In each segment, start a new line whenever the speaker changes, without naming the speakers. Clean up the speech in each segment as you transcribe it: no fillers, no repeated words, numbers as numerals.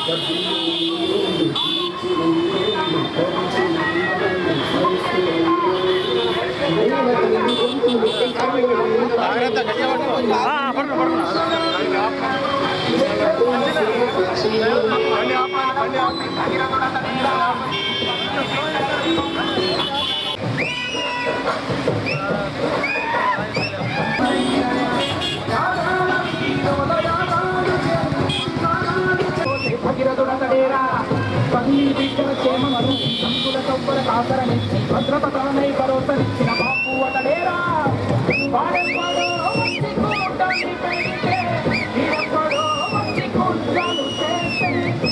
భద్రపతానై భరోసనిచ్చిన బాపు అతడేరా వాడెవ్వడో వచ్చి కూటాన్ని పెడితే వీడెవ్వడో వచ్చి కూటాలు చేస్తే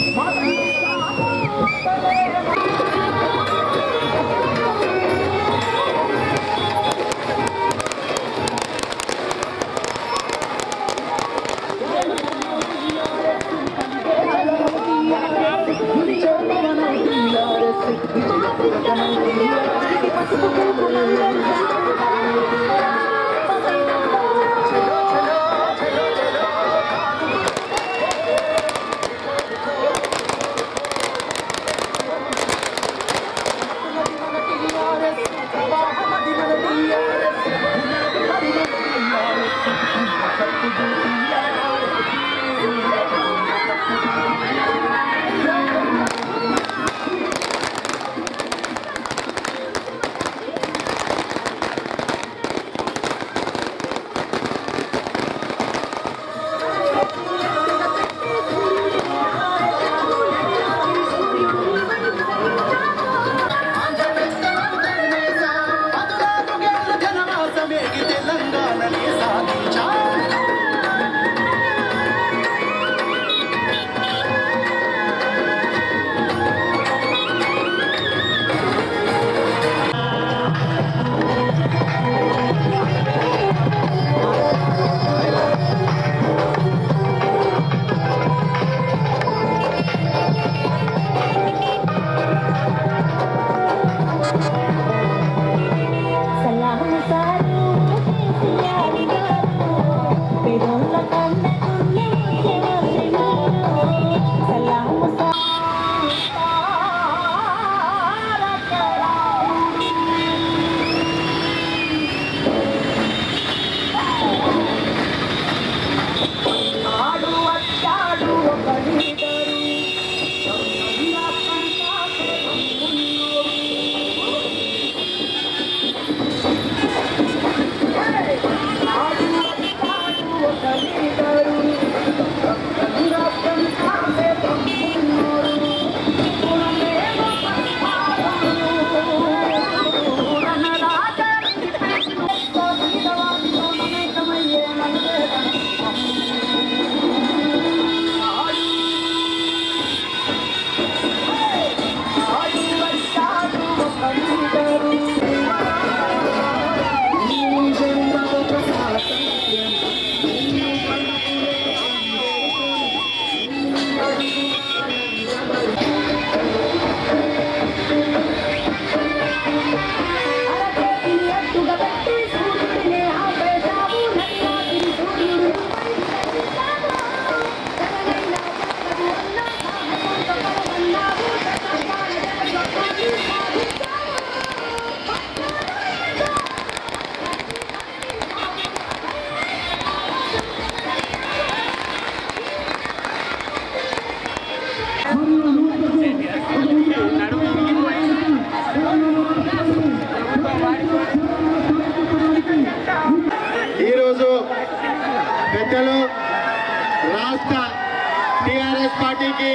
రాష్ట్ర టిఆర్ఎస్ పార్టీకి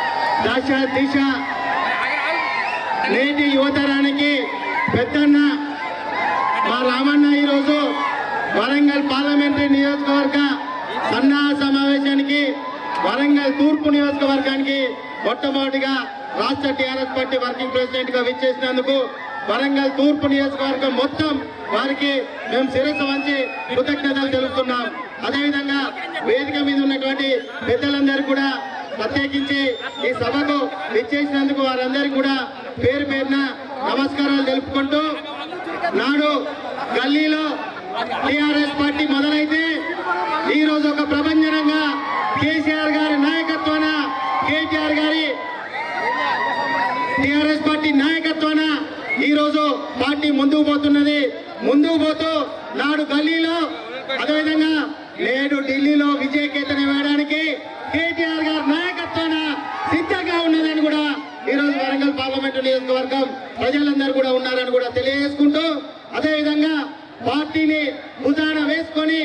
దశ దిశ నేటి యువతరానికి పెద్దన్న మా రామన్న ఈరోజు వరంగల్ పార్లమెంటరీ నియోజకవర్గ సన్నాహ సమావేశానికి వరంగల్ తూర్పు నియోజకవర్గానికి మొట్టమొదటిగా రాష్ట్ర టిఆర్ఎస్ పార్టీ వర్కింగ్ ప్రెసిడెంట్ గా విచ్చేసినందుకు వరంగల్ తూర్పు నియోజకవర్గం మొత్తం వారికి మేము శిరస్సు వంచి కృతజ్ఞతలు తెలుపుతున్నాం. అదేవిధంగా వేదిక మీద ఉన్నటువంటి పెద్దలందరూ కూడా ప్రత్యేకించి ఈ సభకు విచ్చేసినందుకు వారందరికీ కూడా పేరు పేరున నమస్కారాలు తెలుపుకుంటూ, నాడు గల్లీలో టిఆర్ఎస్ పార్టీ మొదలైతే ఈ రోజు ఒక ప్రభంజనంగా కేసీఆర్ గారి నాయకత్వాన కేటీఆర్ పార్టీ ముందుకు పోతున్నది. ముందుకు పోతూ నాడు గల్లీలో అదేవిధంగా నేడు ఢిల్లీలో విజయకేతనం వేయడానికి కేటీఆర్ గారి నాయకత్వాన సిద్ధంగా ఉన్నదని కూడా ఈరోజు వరంగల్ పార్లమెంటు నియోజకవర్గం ప్రజలందరూ కూడా ఉన్నారని కూడా తెలియజేసుకుంటూ, అదేవిధంగా పార్టీని భుజాన వేసుకొని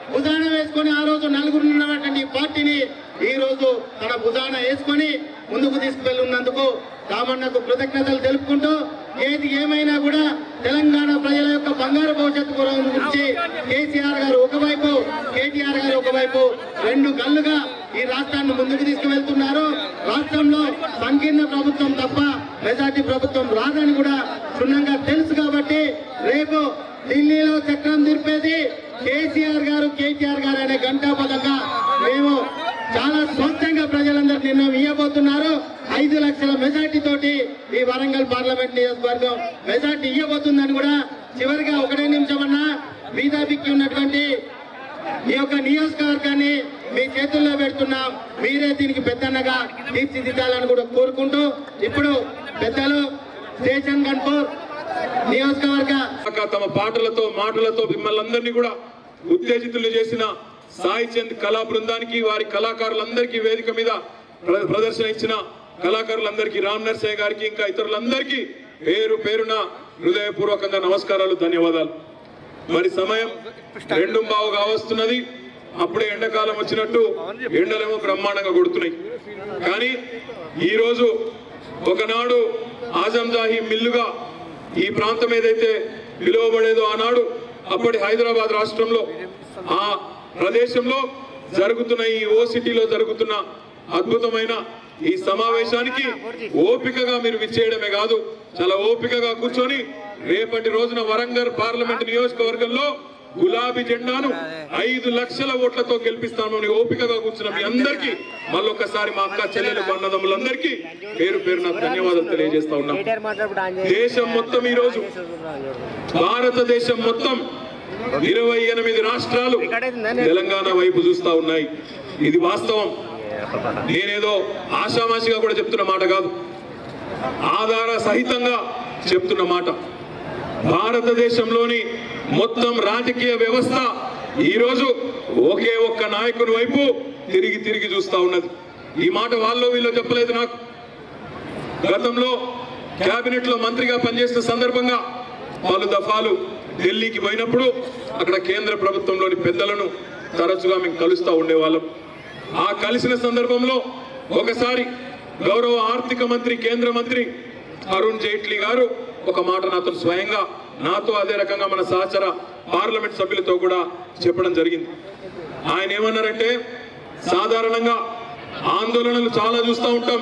ఆ రోజు నలుగురు ఉన్నటువంటి పార్టీని ఈ రోజు తన భుజాన వేసుకొని ముందుకు తీసుకువెళ్ళున్నందుకు రామన్నకు కృతజ్ఞతలు తెలుపుకుంటూ, ఏది ఏమైనా కూడా తెలంగాణ ప్రజల యొక్క బంగారు భవిష్యత్తు గురించి కేసీఆర్ గారు ఒకవైపు, కేటీఆర్ గారు ఒకవైపు రెండు కళ్ళుగా ఈ రాష్ట్రాన్ని ముందుకు తీసుకువెళ్తున్నారు. రాష్ట్రంలో సంకీర్ణ ప్రభుత్వం తప్ప మెజార్టీ ప్రభుత్వం రాదని కూడా క్షుణ్ణంగా తెలుసు. కాబట్టి రేపు ఢిల్లీలో చక్రం తిరిపేది కేసీఆర్ గారు, కేటీఆర్ గారు అనే గంటాపదంగా మేము చాలా స్పష్టంగా ప్రజలందరూ నిర్ణయం ఇవ్వబోతున్నారు. 5 లక్షల మెజార్టీ తోటి ఈ వరంగల్ పార్లమెంట్ నియోజకవర్గం మెజార్టీ ఇవ్వబోతుందని కూడా చివరిగా ఒకటే నిమిషమన్నా బీజేపీకి ఉన్నటువంటి ఈ యొక్క నియోజకవర్గాన్ని మీ చేతుల్లో పెడుతున్నాం. మీరే దీనికి పెద్దన్నగా తీర్చిదిద్దాలని కూడా కోరుకుంటూ, ఇప్పుడు పెద్దలు స్టేషన్ గన్పూర్ నియోజకవర్గ
తమ పాటలతో మాటలతో మిమ్మల్ని అందరినీ కూడా ఉత్తేజితులు చేసిన సాయి చంద్ కళా బృందానికి, వారి కళాకారులందరికీ, వేదిక మీద ప్రదర్శన ఇచ్చిన కళాకారులందరికీ, రామ్ నర్సయ్య గారికి, ఇంకా ఇతరులందరికీ పేరు పేరున హృదయపూర్వకంగా నమస్కారాలు, ధన్యవాదాలు. మరి సమయం 2:15 వస్తున్నది. అప్పుడే ఎండాకాలం వచ్చినట్టు ఎండలేమో బ్రహ్మాండంగా కొడుతున్నాయి. కానీ ఈరోజు ఒకనాడు ఆజంజాహి మిల్లుగా ఈ ప్రాంతం ఏదైతే పిలువబడేదో ఆనాడు అప్పటి హైదరాబాద్ రాష్ట్రంలో ఆ ప్రదేశంలో జరుగుతున్న ఈ ఓసిటీలో జరుగుతున్న అద్భుతమైన ఈ సమావేశానికి ఓపికగా మీరు విచ్చేయడమే కాదు, చాలా ఓపికగా కూర్చొని రేపటి రోజున వరంగల్ పార్లమెంట్ నియోజకవర్గంలో గులాబీ జెండాను 5 లక్షల ఓట్లతో గెలిపిస్తామని ఓపికగా కూర్చున్న మీ అందరికీ మళ్ళొక్కసారి మా అక్క చెల్లెలు అన్నదమ్ములందరికీ పేరు పేరున ధన్యవాదాలు తెలియజేస్తా ఉన్నాం. దేశం మొత్తం ఈరోజు, భారతదేశం మొత్తం 28 రాష్ట్రాలు తెలంగాణ వైపు చూస్తా ఉన్నాయి. ఇది వాస్తవం. నేనేదో ఆషామాషిగా కూడా చెప్తున్న మాట కాదు, ఆధార సహితంగా చెప్తున్న మాట. భారతదేశంలోని మొత్తం రాజకీయ వ్యవస్థ ఈరోజు ఒకే ఒక్క నాయకుని వైపు తిరిగి తిరిగి చూస్తా ఉన్నది. ఈ మాట వాళ్ళు వీళ్ళు చెప్పలేదు నాకు. గతంలో కేబినెట్ లో మంత్రిగా పనిచేసిన సందర్భంగా పలు దఫాలు ఢిల్లీకి పోయినప్పుడు అక్కడ కేంద్ర ప్రభుత్వంలోని పెద్దలను తరచుగా మేము కలుస్తూ ఉండేవాళ్ళం. ఆ కలిసిన సందర్భంలో ఒకసారి గౌరవ ఆర్థిక మంత్రి, కేంద్ర మంత్రి అరుణ్ జైట్లీ గారు ఒక మాట నాతో స్వయంగా, నాతో అదే రకంగా మన సహచర పార్లమెంట్ సభ్యులతో కూడా చెప్పడం జరిగింది. ఆయన ఏమన్నారంటే, సాధారణంగా ఆందోళనలు చాలా చూస్తూ ఉంటాం,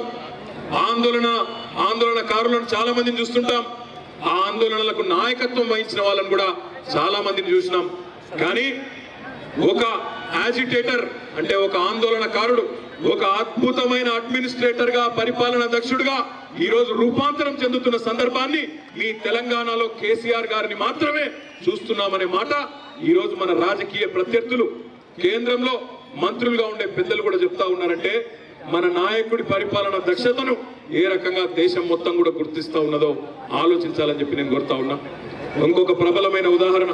ఆందోళనకారులను చాలా మందిని చూస్తుంటాం, ఆ ఆందోళనలకు నాయకత్వం వహించిన వాళ్ళని కూడా చాలా మందిని చూసినాం. కానీ ఒక యాజిటేటర్ అంటే ఒక ఆందోళనకారుడు, ఒక అద్భుతమైన అడ్మినిస్ట్రేటర్ గా, పరిపాలనా దక్షుడుగా ఈరోజు రూపాంతరం చెందుతున్న సందర్భాన్ని మీ తెలంగాణలో కేసీఆర్ గారిని మాత్రమే చూస్తున్నామనే మాట ఈరోజు మన రాజకీయ ప్రత్యర్థులు, కేంద్రంలో మంత్రులుగా ఉండే పెద్దలు కూడా చెప్తా ఉన్నారంటే, మన నాయకుడి పరిపాలన దక్షతను ఏ రకంగా దేశం మొత్తం కూడా గుర్తిస్తా ఉన్నదో ఆలోచించాలని చెప్పి నేను కోరుతా ఉన్నా. ఇంకొక ప్రబలమైన ఉదాహరణ,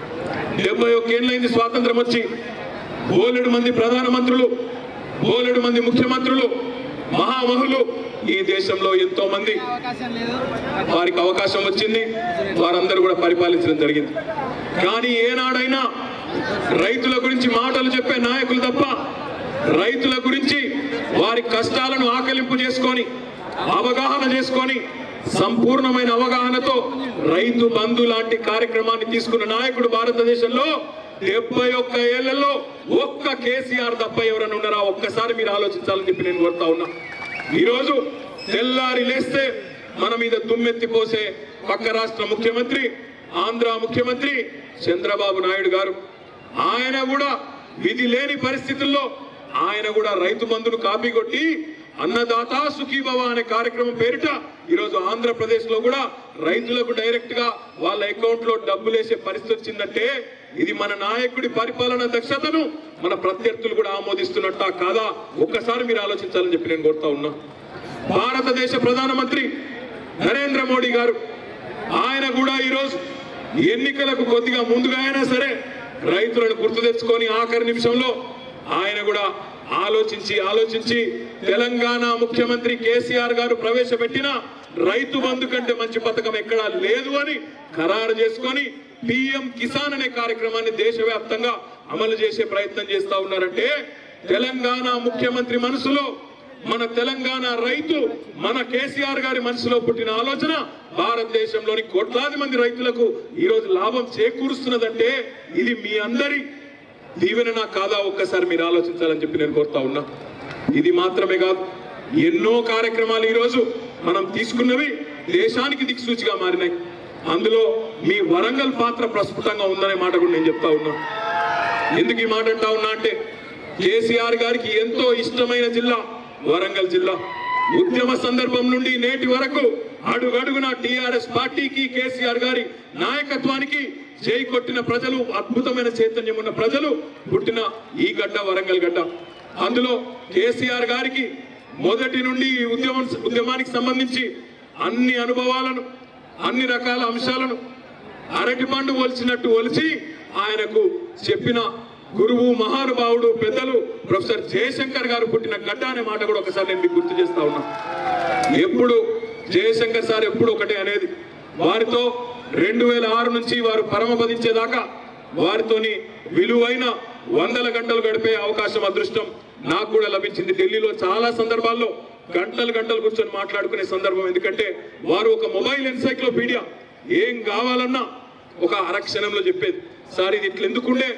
71 ఏళ్ళైంది స్వాతంత్రం వచ్చి, బోలెడు మంది ప్రధానమంత్రులు, బోలెడు మంది ముఖ్యమంత్రులు, మహామహులు ఈ దేశంలో ఎంతో మంది వారికి అవకాశం వచ్చింది, వారందరూ కూడా పరిపాలించడం జరిగింది. కానీ ఏనాడైనా రైతుల గురించి మాటలు చెప్పే నాయకులు తప్ప, రైతుల గురించి వారి కష్టాలను ఆకలింపు చేసుకొని, అవగాహన చేసుకొని, సంపూర్ణమైన అవగాహనతో రైతు బంధు లాంటి కార్యక్రమాన్ని తీసుకున్న నాయకుడు భారతదేశంలో 71 ఏళ్లలో ఒక్క కేసీఆర్ తప్ప ఎవరైనా ఉన్నారా? ఒక్కసారి మీరు ఆలోచించాలని చెప్పి నేను కోరుతా ఉన్నా. ఈరోజు తెల్లారి లేస్తే మన మీద దుమ్మెత్తి పోసే పక్క రాష్ట్ర ముఖ్యమంత్రి, ఆంధ్ర ముఖ్యమంత్రి చంద్రబాబు నాయుడు గారు, ఆయన కూడా విధి లేని పరిస్థితుల్లో ఆయన కూడా రైతు బంధును కాపీ కొట్టి అన్నదాత సుఖీభవ అనే కార్యక్రమం పేరిట ఈరోజు ఆంధ్రప్రదేశ్ లో కూడా రైతులకు డైరెక్ట్ గా వాళ్ళ అకౌంట్ లో డబ్బులు వేసే పరిస్థితి వచ్చిందంటే, ఇది మన నాయకుడి పరిపాలన దక్షతను మన ప్రత్యర్థులు కూడా ఆమోదిస్తున్నట్టా కాదా? ఒక్కసారి మీరు ఆలోచించాలని చెప్పి నేను కోరుతా ఉన్నా. భారతదేశ ప్రధానమంత్రి నరేంద్ర మోడీ గారు, ఆయన కూడా ఈరోజు ఎన్నికలకు కొద్దిగా ముందుగా అయినా సరే రైతులను గుర్తు తెచ్చుకొని ఆఖరి నిమిషంలో ఆయన కూడా ఆలోచించి తెలంగాణ ముఖ్యమంత్రి కేసీఆర్ గారు ప్రవేశపెట్టిన రైతు బంధు కంటే మంచి పథకం ఎక్కడా లేదు అని ఖరారు చేసుకొని పిఎం కిసాన్ అనే కార్యక్రమాన్ని దేశవ్యాప్తంగా అమలు చేసే ప్రయత్నం చేస్తా ఉన్నారంటే తెలంగాణ ముఖ్యమంత్రి మనసులో మన తెలంగాణ రైతు మన కేసీఆర్ గారి మనసులో పుట్టిన ఆలోచన భారతదేశంలోని కోట్లాది మంది రైతులకు ఈరోజు లాభం చేకూరుస్తున్నదంటే ఇది మీ అందరి దీవెన కాదా ఒక్కసారి మీరు ఆలోచించాలని చెప్పి నేను కోరుతా ఉన్నా. ఇది మాత్రమే కాదు, ఎన్నో కార్యక్రమాలు ఈరోజు మనం తీసుకున్నవి దేశానికి దిక్సూచిగా మారినాయి. అందులో మీ వరంగల్ పాత్ర ప్రస్ఫుటంగా ఉందనే మాట కూడా నేను చెప్తా ఉన్నా. ఎందుకు ఈ మాట అంటా ఉన్నా అంటే కేసీఆర్ గారికి ఎంతో ఇష్టమైన జిల్లా వరంగల్ జిల్లా. ఉద్యమ సందర్భం నుండి నేటి వరకు అడుగడుగున టిఆర్ఎస్ పార్టీకి కేసీఆర్ గారి నాయకత్వానికి జై కొట్టిన ప్రజలు, అద్భుతమైన చైతన్యం ఉన్న ప్రజలు పుట్టిన ఈ గడ్డ వరంగల్ గడ్డ. అందులో కేసీఆర్ గారికి మొదటి నుండి ఉద్యమానికి సంబంధించి అన్ని అనుభవాలను, అన్ని రకాల అంశాలను అరటి పండు ఒలిచినట్టు ఒలిచి ఆయనకు చెప్పిన గురువు, మహానుభావుడు, పెద్దలు ప్రొఫెసర్ జయశంకర్ గారు పుట్టిన గడ్డ అనే మాట కూడా ఒకసారి నేను మీకు గుర్తు చేస్తా ఉన్నా. ఎప్పుడు జయశంకర్ సార్ ఎప్పుడు ఒకటే అనేది, వారితో 2006 నుంచి వారు పరమపదించేదాకా వారితోని విలువైన 100 గంటలు గడిపే అవకాశం, అదృష్టం నాకు కూడా లభించింది. ఢిల్లీలో చాలా సందర్భాల్లో గంటలు కూర్చొని మాట్లాడుకునే సందర్భం. ఎందుకంటే వారు ఒక మొబైల్ ఎన్సైక్లోపీడియా, ఏం కావాలన్నా ఒక అరక్షణంలో చెప్పేది. సార్ ఇది ఇట్లెందుకుండే,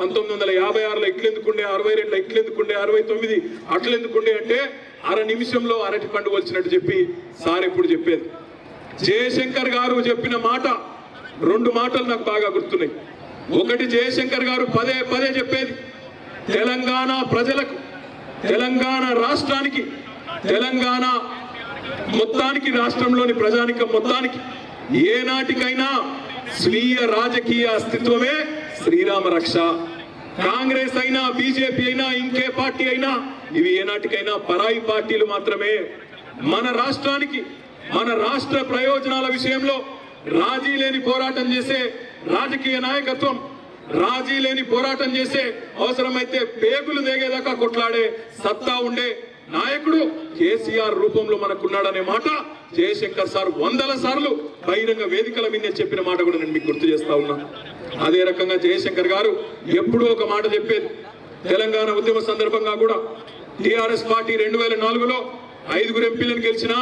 1956లో ఇట్లెందుకుండే, 62లో ఇట్లెందుకుండే, 69 అట్లెందుకుండే అంటే అర నిమిషంలో అరటి పండు వచ్చినట్టు చెప్పి సార్ ఎప్పుడు చెప్పేది. జయశంకర్ గారు చెప్పిన మాట, 2 మాటలు నాకు బాగా గుర్తున్నాయి. ఒకటి, జయశంకర్ గారు పదే చెప్పేది, తెలంగాణ ప్రజలకు, తెలంగాణ రాష్ట్రానికి, తెలంగాణ మొత్తానికి, రాష్ట్రంలోని ప్రజానికం మొత్తానికి ఏనాటికైనా స్వీయ రాజకీయ అస్తిత్వమే శ్రీరామ రక్ష. కాంగ్రెస్ అయినా, బీజేపీ అయినా, ఇంకే పార్టీ అయినా ఇవి ఏనాటికైనా పరాయి పార్టీలు మాత్రమే. మన రాష్ట్రానికి, మన రాష్ట్ర ప్రయోజనాల విషయంలో రాజీ లేని పోరాటం చేసే రాజకీయ నాయకత్వం, రాజీ లేని పోరాటం చేసే, అవసరమైతే పేగులు దిగేదాకా కొట్లాడే సత్తా ఉండే నాయకుడు కేసీఆర్ రూపంలో మనకున్నాడనే మాట జయశంకర్ సార్ 100 సార్లు బహిరంగ వేదికల మీద చెప్పిన మాట కూడా నేను మీకు గుర్తు చేస్తా ఉన్నా. అదే రకంగా జయశంకర్ గారు ఎప్పుడూ ఒక మాట చెప్పేది. తెలంగాణ ఉద్యమ సందర్భంగా కూడా టిఆర్ఎస్ పార్టీ 2004లో 5 ఎంపీలను గెలిచినా,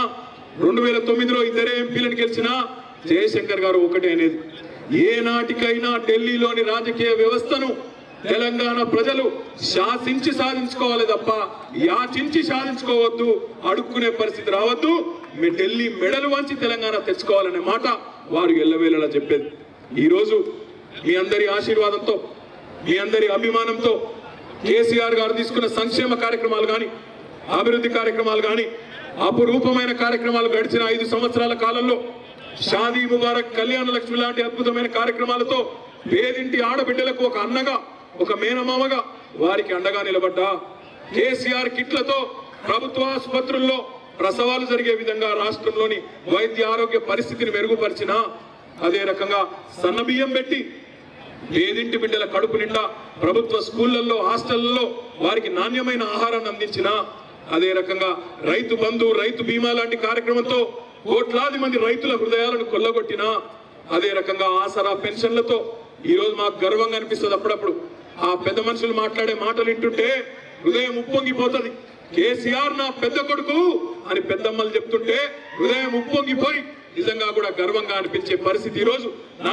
2009లో 2 ఎంపీలను గెలిచినా జయశంకర్ గారు ఒకటే అనేది, ఏనాటికైనా ఢిల్లీలోని రాజకీయ వ్యవస్థను తెలంగాణ ప్రజలు శాసించి సాధించుకోవాలి తప్ప యాచించి సాధించుకోవద్దు, అడుక్కునే పరిస్థితి రావద్దు, మీ ఢిల్లీ మెడలు వంచి తెలంగాణ తెచ్చుకోవాలనే మాట వారు ఎల్లవేళలా చెప్పేది. ఈరోజు మీ అందరి ఆశీర్వాదంతో, మీ అందరి అభిమానంతో కేసీఆర్ గారు తీసుకున్న సంక్షేమ కార్యక్రమాలు కానీ, అభివృద్ధి కార్యక్రమాలు కానీ, అపురూపమైన కార్యక్రమాలు గడిచిన 5 సంవత్సరాల కాలంలో షాదీ ముబారక్, కళ్యాణ లక్ష్మి లాంటి అద్భుతమైన కార్యక్రమాలతో పేదింటి ఆడబిడ్డలకు ఒక అన్నగా, ఒక మేనమామగా వారికి అండగా నిలబడ్డా, కేసీఆర్ కిట్లతో ప్రభుత్వ ఆసుపత్రుల్లో ప్రసవాలు జరిగే విధంగా రాష్ట్రంలోని వైద్య ఆరోగ్య పరిస్థితిని మెరుగుపరిచిన, అదే రకంగా సన్నబియ్యం పెట్టి పేదింటి బిడ్డల కడుపు నిండా ప్రభుత్వ స్కూళ్లలో, హాస్టళ్లలో వారికి నాణ్యమైన ఆహారాన్ని అందించిన, అదే రకంగా రైతు బంధు, రైతు బీమా లాంటి కార్యక్రమంతో కోట్లాది మంది రైతుల హృదయాలను కొల్లగొట్టిన, అదే రకంగా ఆసరా పెన్షన్లతో ఈరోజు మాకు గర్వంగా అనిపిస్తుంది. అప్పుడప్పుడు ఆ పెద్ద మనుషులు మాట్లాడే మాటలు వింటుంటే హృదయం ఉప్పొంగిపోతుంది. కేసీఆర్ నా పెద్ద కొడుకు అని పెద్దమ్మలు చెప్తుంటే హృదయం ఉప్పొంగిపోయి నిజంగా కూడా గర్వంగా అనిపించే పరిస్థితి. ఈరోజు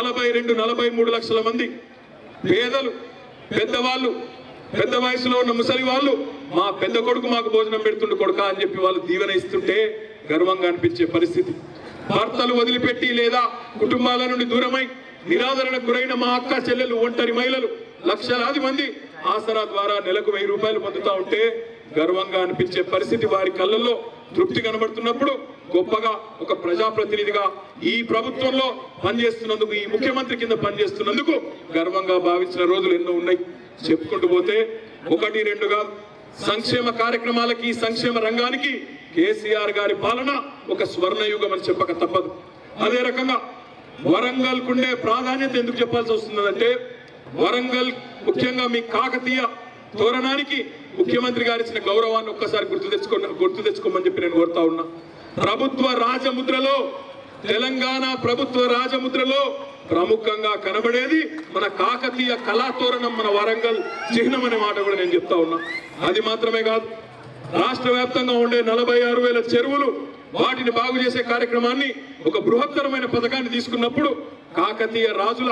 42-43 లక్షల మంది పేదలు, పెద్దవాళ్ళు, పెద్ద వయసులో ఉన్న ముసలి వాళ్ళు మా పెద్ద కొడుకు మాకు భోజనం పెడుతుండు కొడుక అని చెప్పి వాళ్ళు దీవెన ఇస్తుంటే గర్వంగా అనిపించే పరిస్థితి. భర్తలు వదిలిపెట్టి లేదా కుటుంబాల నుండి దూరమై నిరాదరణకు గురైన మా అక్క చెల్లెలు, ఒంటరి మహిళలు లక్షలాది మంది ఆసరా ద్వారా నెలకు 1000 రూపాయలు పొందుతా ఉంటే గర్వంగా అనిపించే పరిస్థితి. వారి కళ్ళల్లో తృప్తి కనబడుతున్నప్పుడు గొప్పగా ఒక ప్రజాప్రతినిధిగా ఈ ప్రభుత్వంలో పనిచేస్తున్నందుకు, ఈ ముఖ్యమంత్రి కింద పనిచేస్తున్నందుకు గర్వంగా భావించిన రోజులు ఎన్నో ఉన్నాయి. చెప్పుకుంటూ పోతే 1-2 కాదు, సంక్షేమ కార్యక్రమాలకి, సంక్షేమ రంగానికి కేసీఆర్ గారి పాలన ఒక స్వర్ణయుగం అని చెప్పక తప్పదు. అదే రకంగా వరంగల్ కుండే ప్రాధాన్యత ఎందుకు చెప్పాల్సి వస్తుందంటే వరంగల్ ముఖ్యంగా మీ కాకతీయ తోరణానికి ముఖ్యమంత్రి గారు ఇచ్చిన గౌరవాన్ని ఒక్కసారి గుర్తు తెచ్చుకోమని చెప్పి నేను కోరుతా ఉన్నా. ప్రభుత్వ రాజముద్రలో తెలంగాణ ప్రభుత్వ రాజముద్రలో ప్రముఖంగా కనబడేది మన కాకతీయ కళాతోరణం, మన వరంగల్ చిహ్నం అనే మాట కూడా నేను చెప్తా ఉన్నా. అది మాత్రమే కాదు, రాష్ట్ర వ్యాప్తంగా ఉండే 46,000 చెరువులు వాటిని బాగు చేసే కార్యక్రమాన్ని ఒక బృహత్తరమైన పథకాన్ని తీసుకున్నప్పుడు కాకతీయ రాజుల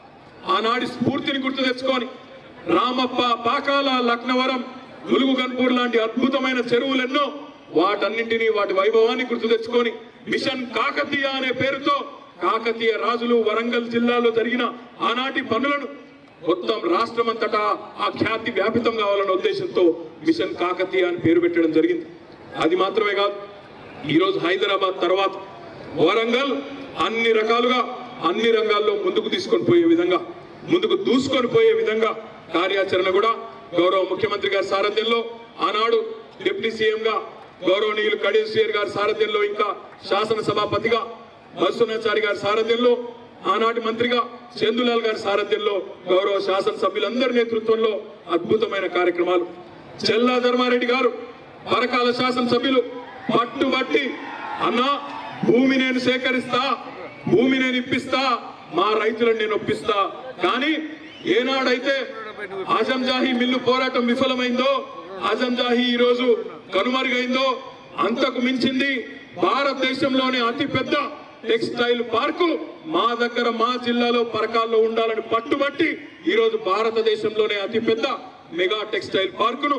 ఆనాటి స్ఫూర్తిని గుర్తు తెచ్చుకొని రామప్ప, పాకాల, లక్నవరం, ములుగు గన్పూర్ లాంటి అద్భుతమైన చెరువులెన్నో వాటన్నింటినీ వాటి వైభవాన్ని గుర్తు తెచ్చుకొని మిషన్ కాకతీయ అనే పేరుతో కాకతీయ రాజులు వరంగల్ జిల్లాలో జరిగిన ఆనాటి పనులను మొత్తం రాష్ట్రమంతటా ఆ ఖ్యాతి వ్యాపితం కావాలన్న ఉద్దేశంతో మిషన్ కాకతీయ అని పేరు పెట్టడం జరిగింది. అది మాత్రమే కాదు, ఈరోజు హైదరాబాద్ తర్వాత వరంగల్ అన్ని రకాలుగా అన్ని రంగాల్లో ముందుకు తీసుకొని పోయే విధంగా, ముందుకు దూసుకొని పోయే విధంగా కార్యాచరణ కూడా గౌరవ ముఖ్యమంత్రి గారి సారథ్యంలో, ఆనాడు డిప్యూటీ సీఎంగా గౌరవనీయులు కడియం శ్రీహరి గారి సారథ్యంలో, ఇంకా శాసనసభాపతిగా మధుసూదనాచారి గారి సారథ్యంలో, ఆనాటి మంత్రిగా చందులాల్ గారి సారథ్యంలో, గౌరవ శాసనసభ్యులందరి నేతృత్వంలో అద్భుతమైన కార్యక్రమాలు. చెల్లా ధర్మారెడ్డి గారు పరకాల శాసనసభ్యులు పట్టుబట్టి అన్నా భూమి నేను సేకరిస్తా, భూమి నేను ఇప్పిస్తా, మా రైతులను నేను ఒప్పిస్తా. కానీ ఏనాడైతే ఆజంజాహి మిల్లు పోరాటం విఫలమైందో, ఆజంజాహి ఈ రోజు కనుమరుగైందో, అంతకు మించింది భారతదేశంలోనే అతిపెద్ద టెక్స్టైల్ పార్కు మా దగ్గర మా జిల్లాలో పరకాల్లో ఉండాలని పట్టుబట్టి ఈరోజు భారతదేశంలోనే అతిపెద్ద మెగా టెక్స్టైల్ పార్కును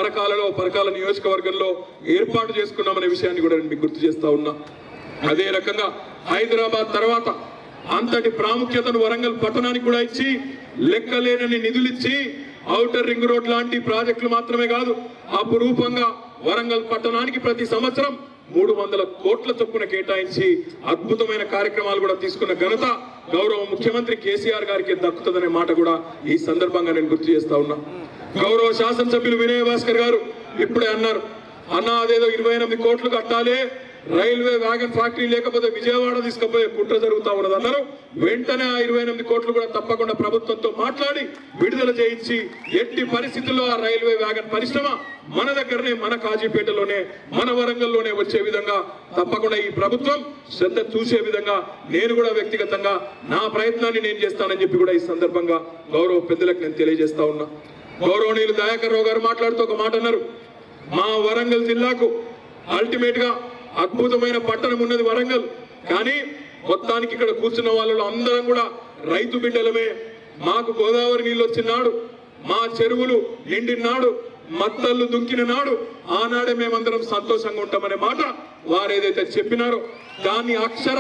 పరకాల నియోజకవర్గంలో ఏర్పాటు చేసుకున్నామనే విషయాన్ని కూడా నేను మీకు గుర్తు చేస్తా ఉన్నా. అదే రకంగా హైదరాబాద్ తర్వాత అంతటి ప్రాముఖ్యతను వరంగల్ పట్టణానికి కూడా ఇచ్చి లెక్కలేనని నిధులిచ్చి ఔటర్ రింగ్ రోడ్ లాంటి ప్రాజెక్టులు మాత్రమే కాదు, అపురూపంగా వరంగల్ పట్టణానికి ప్రతి సంవత్సరం 300 కోట్ల చొప్పున కేటాయించి అద్భుతమైన కార్యక్రమాలు కూడా తీసుకున్న ఘనత గౌరవ ముఖ్యమంత్రి కేసీఆర్ గారికి దక్కుతుందనే మాట కూడా ఈ సందర్భంగా నేను గుర్తు చేస్తా ఉన్నా. గౌరవ శాసనసభ్యులు వినయ భాస్కర్ గారు ఇప్పుడే అన్నారు, అన్న అదేదో 28 కోట్లు కట్టాలి, రైల్వే వ్యాగన్ ఫ్యాక్టరీ లేకపోతే విజయవాడ తీసుకుపోయే కుట్ర జరుగుతా ఉన్నది అన్నారు. వెంటనే ఆ 28 కోట్లు కూడా తప్పకుండా ప్రభుత్వంతో మాట్లాడి విడుదల చేయించి ఎట్టి పరిస్థితుల్లో ఆ రైల్వే వ్యాగన్ పరిశ్రమ మన దగ్గరనే, మన కాజీపేటలోనే, మన వరంగల్లోనే వచ్చే విధంగా తప్పకుండా ఈ ప్రభుత్వం శ్రద్ధ చూసే విధంగా నేను కూడా వ్యక్తిగతంగా నా ప్రయత్నాన్ని నేను చేస్తానని చెప్పి కూడా ఈ సందర్భంగా గౌరవ పెద్దలకు నేను తెలియజేస్తా ఉన్నా. గౌరవనీయులు దయాకర్ రావు గారు మాట్లాడుతూ ఒక మాట అన్నారు, మా వరంగల్ జిల్లాకు అల్టిమేట్ గా అద్భుతమైన పట్టణం ఉన్నది వరంగల్, కానీ మొత్తానికి ఇక్కడ కూర్చున్న వాళ్ళు అందరం కూడా రైతు బిడ్డలమే. మాకు గోదావరి నీళ్ళు వచ్చిన నాడు, మా చెరువులు నిండిన నాడు, మత్తళ్ళు దుంకిన నాడు ఆనాడే మేమందరం సంతోషంగా ఉంటామనే మాట వారు ఏదైతే చెప్పినారో దాన్ని అక్షర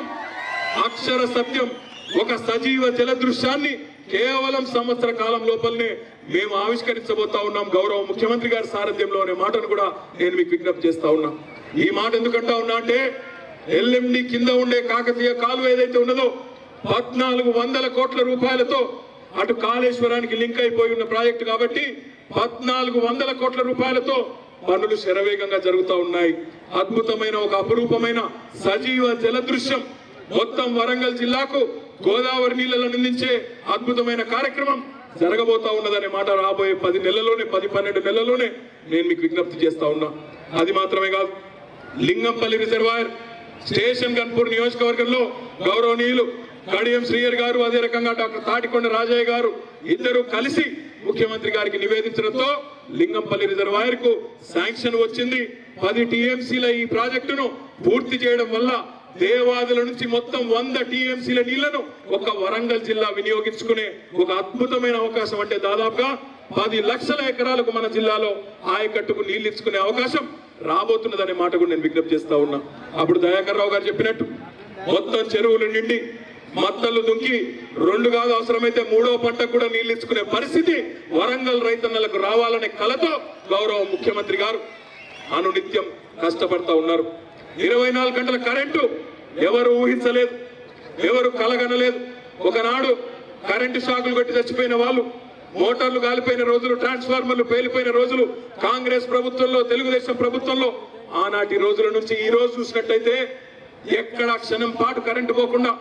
సత్యం ఒక సజీవ జల దృశ్యాన్ని కేవలం సంవత్సర కాలం లోపలనే మేము ఆవిష్కరించబోతా ఉన్నాం గౌరవ ముఖ్యమంత్రి గారి సారథ్యంలో అనే మాటను కూడా నేను మీకు విజ్ఞప్తి చేస్తా ఉన్నా. ఈ మాట ఎందుకంటా ఉన్నా అంటే ఎల్ఎండి కింద ఉండే కాకతీయ కాలువ ఏదైతే ఉన్నదో 1400 కోట్ల రూపాయలతో అటు కాళేశ్వరానికి లింక్ అయిపోయి ఉన్న ప్రాజెక్టు కాబట్టి 1400 కోట్ల రూపాయలతో పనులు శరవేగంగా జరుగుతూ ఉన్నాయి. అద్భుతమైన ఒక అపురూపమైన సజీవ జల దృశ్యం మొత్తం వరంగల్ జిల్లాకు గోదావరి నీళ్లను అందించే అద్భుతమైన కార్యక్రమం జరగబోతా ఉన్నదనే మాట రాబోయే 10-12 నెలల్లోనే నేను మీకు విజ్ఞప్తి చేస్తా ఉన్నా. అది మాత్రమే కాదు, లింగంపల్లి రిజర్వాయర్ స్టేషన్ గన్పూర్ నియోజకవర్గంలో గౌరవనీయులు కడియం శ్రీహరి గారు, అదే రకంగా డాక్టర్ తాటికొండ రాజయ్య గారు ఇద్దరు కలిసి ముఖ్యమంత్రి గారికి నివేదించడంతో లింగంపల్లి రిజర్వాయర్ కు శాంక్షన్ వచ్చింది. 10 టీఎంసీల ఈ ప్రాజెక్టును పూర్తి చేయడం వల్ల దేవాదుల నుంచి మొత్తం 100 టీఎంసీల నీళ్లను ఒక వరంగల్ జిల్లా వినియోగించుకునే ఒక అద్భుతమైన అవకాశం, అంటే దాదాపుగా 10 లక్షల ఎకరాలకు మన జిల్లాలో ఆయకట్టుకు నీళ్లు ఇచ్చుకునే అవకాశం రాబోతున్నదనే మాట కూడా నేను విజ్ఞప్తి చేస్తా ఉన్నా. అప్పుడు దయాకర్ రావు గారు చెప్పినట్టు మొత్తం చెరువులు నిండి మత్తలు దుంకి 2 కాదు అవసరమైతే 3వ పంటకు కూడా నీళ్లు ఇచ్చుకునే పరిస్థితి వరంగల్ రైతన్నలకు రావాలనే కలతో గౌరవ ముఖ్యమంత్రి గారు అనునిత్యం కష్టపడతా ఉన్నారు. 24 గంటల కరెంటు ఎవరు ఊహించలేదు, ఎవరు కలగనలేదు. ఒకనాడు కరెంటు షాకులు కొట్టి చచ్చిపోయిన వాళ్ళు, మోటార్లు కాలిపోయిన రోజులు, ట్రాన్స్ఫార్మర్లు పేలిపోయిన రోజులు కాంగ్రెస్ ప్రభుత్వంలో, తెలుగుదేశం ప్రభుత్వంలో. ఆనాటి రోజుల నుంచి ఈ రోజు చూసినట్టయితే ఎక్కడ క్షణం పాటు కరెంటు పోకుండా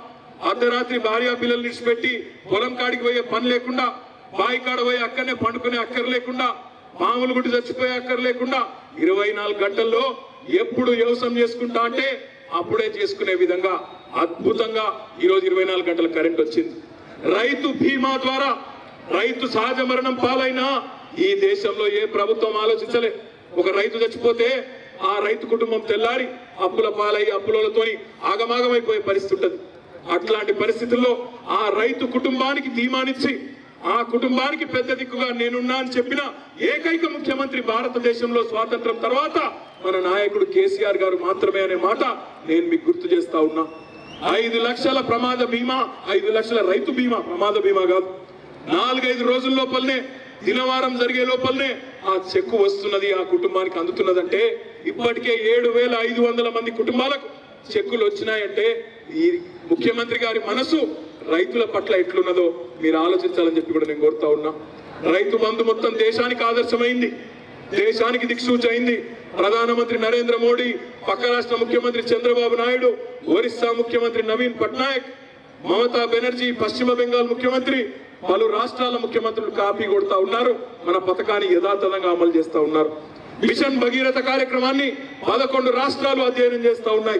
అర్ధరాత్రి భార్య పిల్లలు విడిచిపెట్టి పొలం కాడికి పోయే పని లేకుండా, బావి కాడ పోయి అక్కడనే పండుకునే అక్కర లేకుండా, మామూలు గుడ్డి చచ్చిపోయే అక్కర లేకుండా 24 గంటల్లో ఎప్పుడు వ్యవసాయం చేసుకుంటా అంటే అప్పుడే చేసుకునే విధంగా అద్భుతంగా ఈరోజు 24 గంటల కరెంట్ వచ్చింది. రైతు బీమా ద్వారా రైతు సహజ మరణం పాలైనా ఈ దేశంలో ఏ ప్రభుత్వం ఆలోచించలే. ఒక రైతు చచ్చిపోతే ఆ రైతు కుటుంబం తెల్లారి అప్పుల పాలై అప్పులతోని ఆగమాగమైపోయే పరిస్థితి ఉంటుంది. అట్లాంటి పరిస్థితుల్లో ఆ రైతు కుటుంబానికి ధీమానిచ్చి ఆ కుటుంబానికి పెద్ద దిక్కుగా నేనున్నా అని చెప్పిన ఏకైక ముఖ్యమంత్రి భారతదేశంలో స్వాతంత్రం తర్వాత మన నాయకుడు కేసీఆర్ గారు మాత్రమే అనే మాట నేను మీకు గుర్తు చేస్తా ఉన్నా. 5 లక్షల ప్రమాద బీమా, 5 లక్షల రైతు బీమా, ప్రమాద బీమా కాదు. 4-5 రోజుల లోపలనే, దినవారం జరిగే లోపలనే ఆ చెక్కు వస్తున్నది, ఆ కుటుంబానికి అందుతున్నదంటే ఇప్పటికే 7,500 మంది కుటుంబాలకు చెక్కులు వచ్చినాయంటే ఈ ముఖ్యమంత్రి గారి మనసు రైతుల పట్ల ఎట్లున్నదో మీరు ఆలోచించాలని చెప్పి కూడా నేను కోరుతా ఉన్నా. రైతు బంధు మొత్తం దేశానికి ఆదర్శమైంది, దేశానికి దిక్సూచి అయింది. ప్రధానమంత్రి నరేంద్ర మోడీ, పక్క రాష్ట్ర ముఖ్యమంత్రి చంద్రబాబు నాయుడు, ఒరిస్సా ముఖ్యమంత్రి నవీన్ పట్నాయక్, మమతా బెనర్జీ పశ్చిమ బెంగాల్ ముఖ్యమంత్రి, పలు రాష్ట్రాల ముఖ్యమంత్రులు కాపీ కొడతా ఉన్నారు, మన పథకాన్ని యథాతథంగా అమలు చేస్తా ఉన్నారు. మిషన్ భగీరథ కార్యక్రమాన్ని 11 రాష్ట్రాలు అధ్యయనం చేస్తా ఉన్నాయి,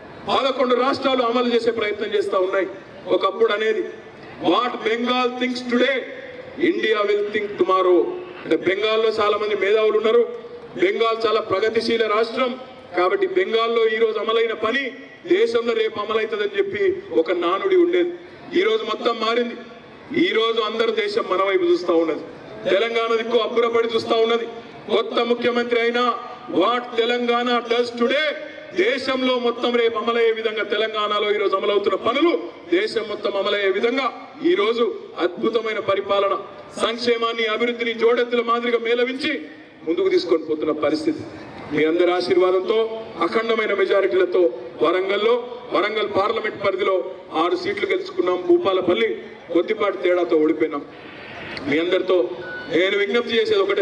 11 రాష్ట్రాలు అమలు చేసే ప్రయత్నం చేస్తా ఉన్నాయి. ఒకప్పుడు అనేది what Bengal thinks today India will think tomorrow. అంటే బెంగాల్లో చాలా మంది మేధావులు ఉన్నారు, బెంగాల్ చాలా ప్రగతిశీల రాష్ట్రం కాబట్టి బెంగాల్లో ఈ రోజు అమలైన పని దేశంలో రేపు అమలవుతుందని చెప్పి ఒక నానుడి ఉండేది. ఈ రోజు మొత్తం మారింది. ఈ రోజు అందరూ దేశం మన వైపు చూస్తా ఉన్నది, తెలంగాణ దిక్కు అబ్బురపడి చూస్తా ఉన్నది. కొత్త ముఖ్యమంత్రి అయినా వాట్ తెలంగాణ డస్ టుడే దేశంలో మొత్తం రేపు అమలయ్యే విధంగా, తెలంగాణలో ఈరోజు అమలవుతున్న పనులు దేశం మొత్తం అమలయ్యే విధంగా ఈ రోజు అద్భుతమైన పరిపాలన, సంక్షేమాన్ని, అభివృద్ధిని జోడెత్తుల మాదిరిగా మేళవించి ముందుకు తీసుకొని పోతున్న పరిస్థితి. మీ అందరి ఆశీర్వాదంతో అఖండమైన మెజారిటీలతో వరంగల్ పార్లమెంట్ పరిధిలో 6 సీట్లు గెలుచుకున్నాం. భూపాలపల్లి కొద్దిపాటి తేడాతో ఓడిపోయినాం. మీ అందరితో నేను విజ్ఞప్తి చేసేది ఒకటే,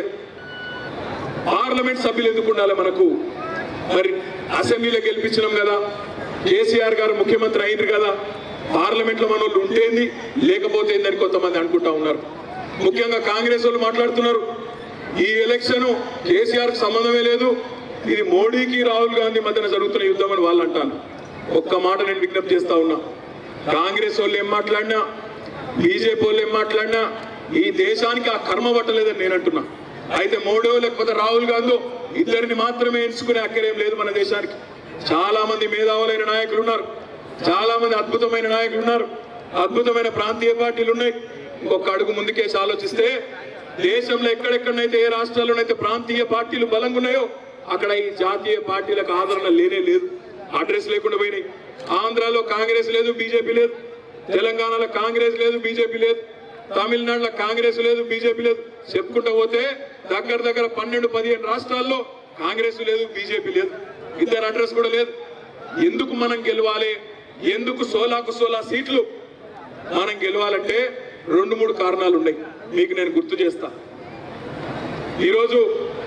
పార్లమెంట్ సభ్యులు ఎందుకు ఉండాలి మనకు? మరి అసెంబ్లీలో గెలిపించినాం కదా, కేసీఆర్ గారు ముఖ్యమంత్రి అయినారు కదా, పార్లమెంట్ లో మన వాళ్ళు ఉంటేంది లేకపోతే ఏందని కొంతమంది అనుకుంటా ఉన్నారు. ముఖ్యంగా కాంగ్రెస్ వాళ్ళు మాట్లాడుతున్నారు, ఈ ఎలక్షన్ కేసీఆర్ కు సంబంధమే లేదు, ఇది మోడీకి రాహుల్ గాంధీ మధ్యన జరుగుతున్న యుద్ధం అని వాళ్ళు అంటారు. ఒక్క మాట నేను విజ్ఞప్తి చేస్తా ఉన్నా, కాంగ్రెస్ వాళ్ళు ఏం మాట్లాడినా, బీజేపీ వాళ్ళు ఏం మాట్లాడినా ఈ దేశానికి ఆ కర్మ పట్టలేదని నేను అంటున్నా. అయితే మోడీ లేకపోతే రాహుల్ గాంధీ ఇద్దరిని మాత్రమే ఎంచుకునే అక్కరేం లేదు మన దేశానికి. చాలా మంది మేధావులైన నాయకులు ఉన్నారు, చాలా మంది అద్భుతమైన నాయకులు ఉన్నారు, అద్భుతమైన ప్రాంతీయ పార్టీలు ఉన్నాయి. ఇంకొక అడుగు ముందుకేసి ఆలోచిస్తే దేశంలో ఎక్కడెక్కడైతే ఏ రాష్ట్రాల్లోనైతే ప్రాంతీయ పార్టీలు బలంగా ఉన్నాయో అక్కడ ఈ జాతీయ పార్టీలకు ఆదరణ లేనే లేదు, అడ్రస్ లేకుండా పోయినాయి. ఆంధ్రాలో కాంగ్రెస్ లేదు, బీజేపీ లేదు, తెలంగాణలో కాంగ్రెస్ లేదు, బీజేపీ లేదు, తమిళనాడులో కాంగ్రెస్ లేదు, బీజేపీ లేదు, చెప్పుకుంటూ పోతే దగ్గర 12-15 రాష్ట్రాల్లో కాంగ్రెస్ లేదు, బీజేపీ లేదు, ఇద్దరు అడ్రస్ కూడా లేదు. ఎందుకు మనం గెలవాలి? ఎందుకు 16 సీట్లు మనం గెలవాలంటే 2-3 కారణాలు ఉన్నాయి. మీకు నేను గుర్తు చేస్తా. ఈరోజు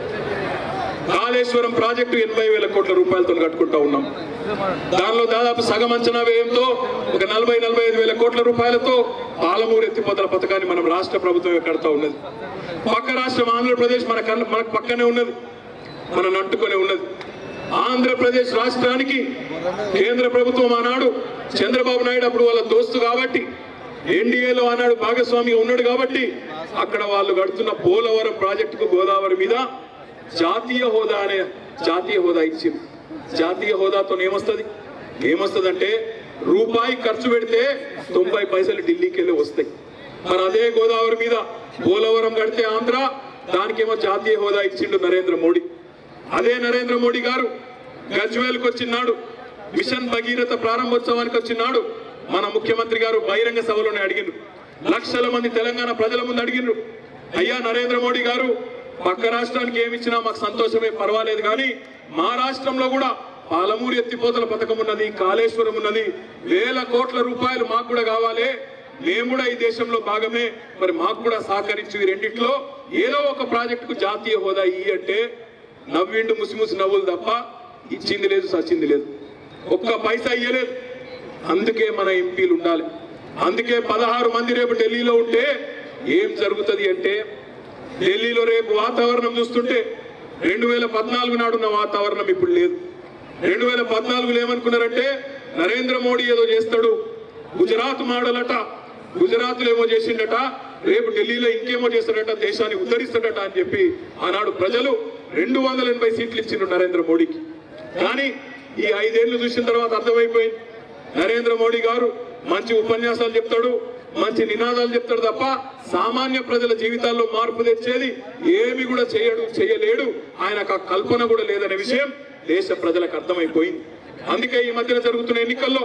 కాళేశ్వరం ప్రాజెక్టు 80,000 కోట్ల రూపాయలతో కట్టుకుంటా ఉన్నాం. దానిలో దాదాపు సగం అంచనా వ్యయంతో ఒక 40-45 వేల కోట్ల రూపాయలతో పాలమూరు ఎత్తిపోతల పథకాన్ని మనం రాష్ట్ర ప్రభుత్వం కడతా ఉన్నది. పక్క రాష్ట్రం ఆంధ్రప్రదేశ్ మనకు పక్కనే ఉన్నది, మనం అంటుకునే ఉన్నది. ఆంధ్రప్రదేశ్ రాష్ట్రానికి కేంద్ర ప్రభుత్వం ఆనాడు చంద్రబాబు నాయుడు అప్పుడు వాళ్ళ దోస్తు కాబట్టి, ఎన్డీఏలో ఆనాడు భాగస్వామిగా ఉన్నాడు కాబట్టి అక్కడ వాళ్ళు కడుతున్న పోలవరం ప్రాజెక్టుకు గోదావరి మీద జాతీయ హోదా ఇచ్చింది. జాతీయ హోదాతో ఏమొస్తుంది అంటే రూపాయి ఖర్చు పెడితే 90 పైసలు ఢిల్లీకి వెళ్ళి వస్తాయి. మరి అదే గోదావరి మీద పోలవరం కడితే ఆంధ్ర, దానికేమో జాతీయ హోదా ఇచ్చిండు నరేంద్ర మోడీ. అదే నరేంద్ర మోడీ గారు గజ్వేల్కి వచ్చినాడు, మిషన్ భగీరథ ప్రారంభోత్సవానికి వచ్చినాడు. మన ముఖ్యమంత్రి గారు బహిరంగ సభలోనే అడిగిండ్రు, లక్షల మంది తెలంగాణ ప్రజల ముందు అడిగిండ్రు, అయ్యా నరేంద్ర మోడీ గారు పక్క రాష్ట్రానికి ఏమిచ్చినా మాకు సంతోషమే, పర్వాలేదు, కానీ మా రాష్ట్రంలో కూడా పాలమూరు ఎత్తిపోతల పథకం ఉన్నది, కాళేశ్వరం ఉన్నది, 1000 కోట్ల రూపాయలు మాకు కూడా కావాలి, మేము కూడా ఈ దేశంలో భాగమే, మరి మాకు కూడా సహకరించు, ఈ రెండిట్లో ఏదో ఒక ప్రాజెక్టుకు జాతీయ హోదా ఇయ్యి అంటే నవ్విండు ముసిముసి నవ్వులు తప్ప ఇచ్చింది లేదు, సచ్చింది లేదు, ఒక్క పైసా ఇయ్యలేదు. అందుకే మన ఎంపీలు ఉండాలి. అందుకే 16 మంది రేపు ఢిల్లీలో ఉంటే ఏం జరుగుతుంది అంటే, ఢిల్లీలో రేపు వాతావరణం చూస్తుంటే 2014 నాడున్న వాతావరణం ఇప్పుడు లేదు. 2014లో ఏమనుకున్నారంటే నరేంద్ర మోడీ ఏదో చేస్తాడు, గుజరాత్ మోడల్ అట, గుజరాత్ లో ఏమో చేసిండట, రేపు ఢిల్లీలో ఇంకేమో చేస్తాడట, దేశాన్ని ఉద్ధరిస్తాడట అని చెప్పి ఆనాడు ప్రజలు 280 సీట్లు ఇచ్చిండ్రు నరేంద్ర మోడీకి. కానీ ఈ 5 ఏళ్లు చూసిన తర్వాత అర్థమైపోయింది, నరేంద్ర మోడీ గారు మంచి ఉపన్యాసాలు చెప్తాడు, మంచి నినాదాలు చెప్తాడు తప్ప సామాన్య ప్రజల జీవితాల్లో మార్పు తెచ్చేది ఏమి కూడా చేయలేడు, ఆయనకు ఆ కల్పన కూడా లేదనే విషయం దేశ ప్రజలకు అర్థమైపోయింది. అందుకే ఈ మధ్యన జరుగుతున్న ఎన్నికల్లో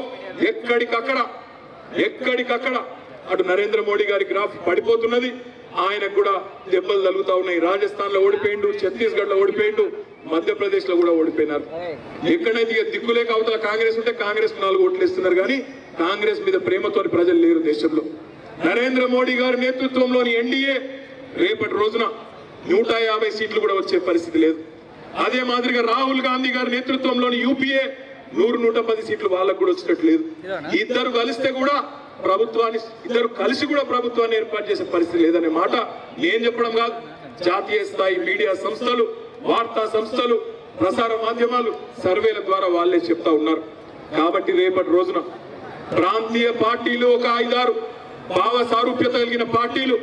ఎక్కడికక్కడ అటు నరేంద్ర మోడీ గారి గ్రాఫ్ పడిపోతున్నది, ఆయనకు కూడా దెబ్బలు తగులుతా ఉన్నాయి. రాజస్థాన్ లో ఓడిపోయిండు, ఛత్తీస్గఢ్ లో ఓడిపోయిండు, మధ్యప్రదేశ్ లో కూడా ఓడిపోయినారు. ఎక్కడైతే దిక్కులేక అవతల కాంగ్రెస్ ఉంటే కాంగ్రెస్ 4 ఓట్లు ఇస్తున్నారు, కానీ కాంగ్రెస్ మీద ప్రేమతో ప్రజలు లేరు దేశంలో. నరేంద్ర మోడీ గారి నేతృత్వంలోని ఎన్డీఏ రేపటి రోజున 150 సీట్లు కూడా వచ్చే పరిస్థితి లేదు. అదే మాదిరిగా రాహుల్ గాంధీ గారి నేతృత్వంలోని యూపీఏ 100-110 సీట్లు వాళ్ళకు కూడా వచ్చేటట్టు లేదు. ఇద్దరు కలిసి కూడా ప్రభుత్వాన్ని ఏర్పాటు చేసే పరిస్థితి లేదనే మాట నేను చెప్పడం కాదు, జాతీయ స్థాయి మీడియా సంస్థలు, వార్తా సంస్థలు, ప్రసార మాధ్యమాలు సర్వేల ద్వారా వాళ్ళే చెప్తా ఉన్నారు. కాబట్టి రేపటి రోజున ప్రాంతీయ పార్టీలు ఒక 5-6 భావ సారూప్యత కలిగిన పార్టీలు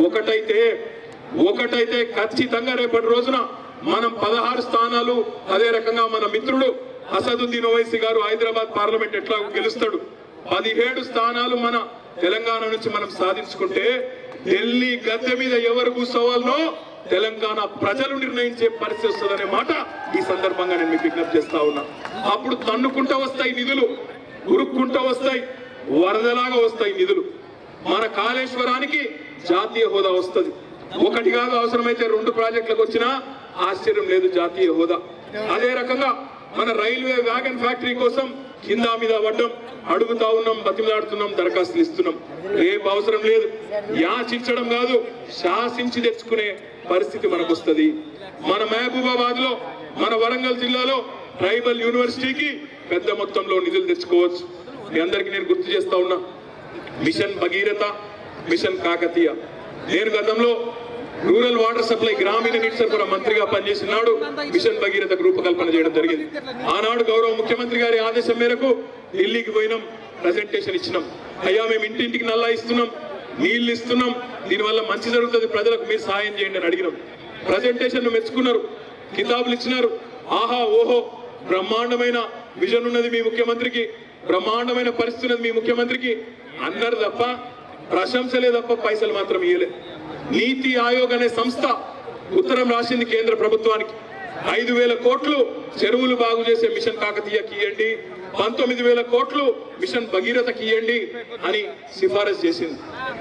ఒకటైతే ఖచ్చితంగా రేపటి రోజున మనం 16 స్థానాలు, అదే రకంగా మన మిత్రుడు అసదుద్దీన్ ఓవైసీ గారు హైదరాబాద్ పార్లమెంట్ ఎట్లా గెలుస్తాడు, 17 స్థానాలు మన తెలంగాణ నుంచి మనం సాధించుకుంటే ఢిల్లీ గద్దె మీద ఎవరు కూర్చోవాలనో తెలంగాణ ప్రజలు నిర్ణయించే పరిస్థితి వస్తుందనే మాట ఈ సందర్భంగా నేను మీకు విజ్ఞప్తి చేస్తా ఉన్నా. అప్పుడు తన్నుకుంటూ వస్తాయి నిధులు, ఉరుక్కుంటూ వస్తాయి, వరదలాగా వస్తాయి నిధులు. మన కాళేశ్వరానికి జాతీయ హోదా వస్తుంది. ఒకటి కాదు, అవసరమైతే 2 ప్రాజెక్టులకు వచ్చినా ఆశ్చర్యం లేదు జాతీయ హోదా. అదే రకంగా మన రైల్వే వ్యాగన్ ఫ్యాక్టరీ కోసం కింద మీద పడ్డం, అడుగుతా ఉన్నాం, బతిమలాడుతున్నాం, దరఖాస్తులు ఇస్తున్నాం. రేపు అవసరం లేదు, యాచించడం కాదు, శాసించి తెచ్చుకునే పరిస్థితి మనకు వస్తుంది. మన మహబూబాబాద్ లో, మన వరంగల్ జిల్లాలో ట్రైబల్ యూనివర్సిటీకి పెద్ద మొత్తంలో నిధులు తెచ్చుకోవచ్చు. మీ అందరికీ నేను గుర్తు చేస్తా ఉన్నా, మిషన్ భగీరథ, మిషన్ కాకతీయ. నేను గతంలో రూరల్ వాటర్ సప్లై, గ్రామీణ నీటి సరఫరా మంత్రిగా పనిచేసినాడు మిషన్ భగీరథకు రూపకల్పన చేయడం జరిగింది. ఆనాడు గౌరవ ముఖ్యమంత్రి గారి ఆదేశం మేరకు ఢిల్లీకి పోయినాం, ప్రజెంటేషన్ ఇచ్చినాం. అయ్యా మేము ఇంటింటికి నల్లా ఇస్తున్నాం, నీళ్లు ఇస్తున్నాం, దీనివల్ల మంచి జరుగుతుంది ప్రజలకు, మీరు సాయం చేయండి అని అడిగినాం. ప్రజెంటేషన్ మెచ్చుకున్నారు, కితాబులు ఇచ్చినారు. ఆహా ఓహో, బ్రహ్మాండమైన విజన్ ఉన్నది మీ ముఖ్యమంత్రికి, బ్రహ్మాండమైన పరిస్థితి ఉన్నది మీ ముఖ్యమంత్రికి అన్నారు తప్ప ప్రశంసలే తప్ప పైసలు మాత్రం ఇయ్యలే. నీతి ఆయోగ్ అనే సంస్థ ఉత్తరం రాసింది కేంద్ర ప్రభుత్వానికి, 5,000 కోట్లు చెరువులు బాగు చేసే మిషన్ కాకతీయకి ఇవ్వండి, 19,000 కోట్లు మిషన్ భగీరథకి ఇవ్వండి అని సిఫారసు చేసింది.